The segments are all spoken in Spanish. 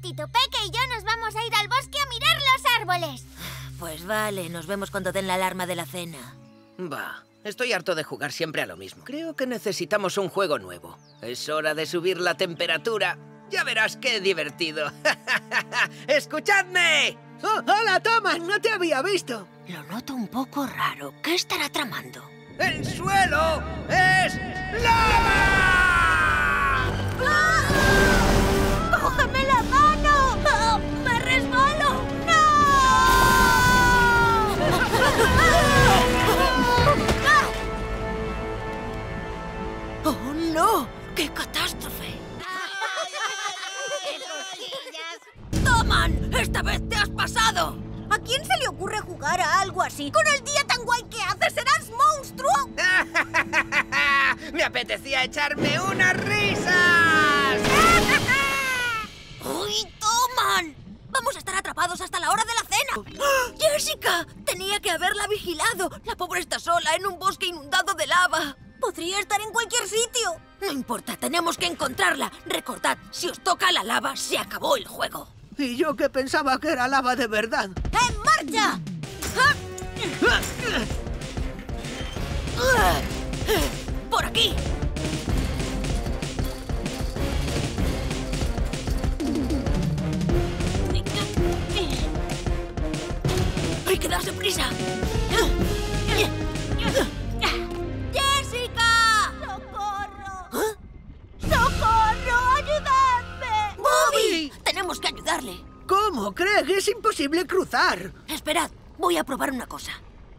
momentito. Peque y yo nos vamos a ir al bosque a mirar los árboles. Pues vale, nos vemos cuando den la alarma de la cena. Va, estoy harto de jugar siempre a lo mismo. Creo que necesitamos un juego nuevo. Es hora de subir la temperatura. Ya verás qué divertido. ¡Escuchadme! Oh, ¡hola, Thomas! No te había visto. Lo noto un poco raro. ¿Qué estará tramando? ¡El suelo es lava! ¡Cógeme la mano! ¡Oh, ¡me resbalo! ¡No! ¡Oh, no! ¡Qué catástrofe! ¡Toman! ¡Esta vez te has pasado! ¿A quién se le ocurre jugar a algo así? ¡Con el día tan guay que haces, serás monstruo! ¡Me apetecía echarme unas risas! ¡Uy, Toman! Vamos a estar atrapados hasta la hora de la cena. ¡Ah! ¡Jessica! Tenía que haberla vigilado. La pobre está sola en un bosque inundado de lava. Podría estar en cualquier sitio. No importa, tenemos que encontrarla. Recordad, si os toca la lava, se acabó el juego. Y yo que pensaba que era lava de verdad. ¡En marcha! ¡Por aquí! ¡Hay que darse prisa! ¡Jessica! ¡Socorro! ¡Socorro! ¡Ayudadme! ¡Bobby! Tenemos que ayudarle. ¿Cómo, Craig? Es imposible cruzar. Esperad, voy a probar una cosa.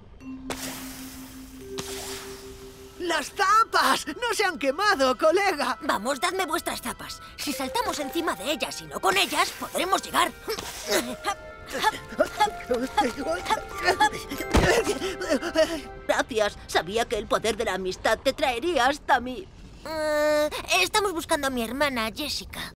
¡Las tapas! ¡No se han quemado, colega! Vamos, dadme vuestras zapas. Si saltamos encima de ellas y no con ellas, podremos llegar. Gracias. Sabía que el poder de la amistad te traería hasta mí. Estamos buscando a mi hermana, Jessica.